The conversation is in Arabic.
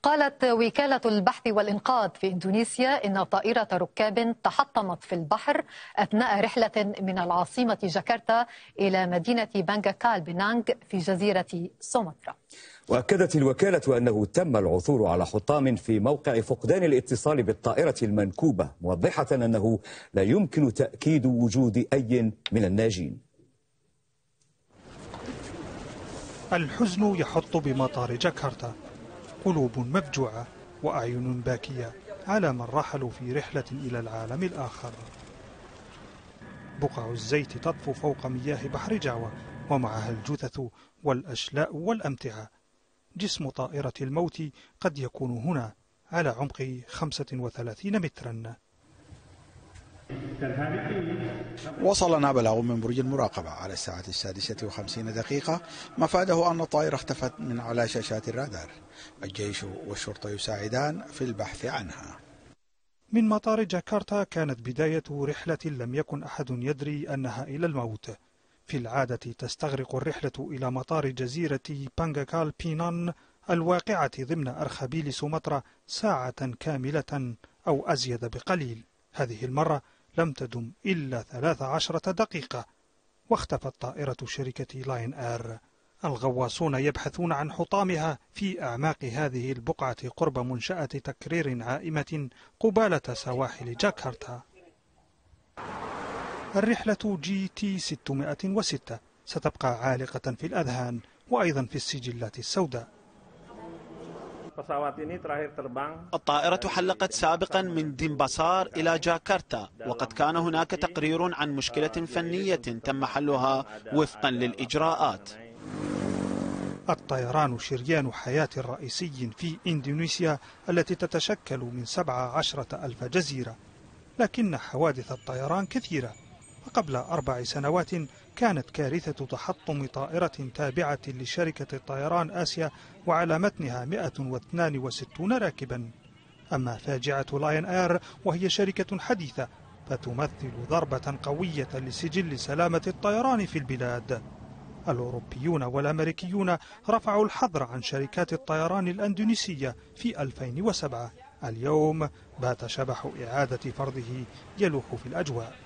قالت وكالة البحث والإنقاذ في إندونيسيا إن طائرة ركاب تحطمت في البحر أثناء رحلة من العاصمة جاكرتا إلى مدينة بانغاكال بنانغ في جزيرة سومطرة. وأكدت الوكالة أنه تم العثور على حطام في موقع فقدان الاتصال بالطائرة المنكوبة، موضحة أنه لا يمكن تأكيد وجود أي من الناجين. الحزن يحط بمطار جاكرتا، قلوب مفجوعة وأعين باكية على من رحلوا في رحلة إلى العالم الآخر. بقع الزيت تطفو فوق مياه بحر جاوة ومعها الجثث والأشلاء والأمتعة. جسم طائرة الموت قد يكون هنا على عمق 35 مترا. وصلنا بلاغ من برج المراقبة على الساعة 6:50 مفاده أن الطائرة اختفت من على شاشات الرادار. الجيش والشرطة يساعدان في البحث عنها. من مطار جاكرتا كانت بداية رحلة لم يكن أحد يدري أنها إلى الموت. في العادة تستغرق الرحلة إلى مطار جزيرة بانغاكال بينان الواقعة ضمن أرخبيل سومطرة ساعة كاملة أو أزيد بقليل. هذه المرة لم تدم إلا 13 دقيقة واختفت طائرة شركة لاين اير. الغواصون يبحثون عن حطامها في أعماق هذه البقعة قرب منشأة تكرير عائمة قبالة سواحل جاكرتا. الرحلة GT 606 ستبقى عالقة في الأذهان وأيضا في السجلات السوداء. الطائرة حلقت سابقا من دنبسار إلى جاكرتا، وقد كان هناك تقرير عن مشكلة فنية تم حلها وفقا للإجراءات. الطيران شريان حياة رئيسي في إندونيسيا التي تتشكل من 17,000 جزيرة، لكن حوادث الطيران كثيرة. وقبل 4 سنوات كانت كارثة تحطم طائرة تابعة لشركة طيران آسيا وعلى متنها 162 راكبا. أما فاجعة لاين اير وهي شركة حديثة فتمثل ضربة قوية لسجل سلامة الطيران في البلاد. الأوروبيون والأمريكيون رفعوا الحظر عن شركات الطيران الأندونيسية في 2007. اليوم بات شبح إعادة فرضه يلوح في الأجواء.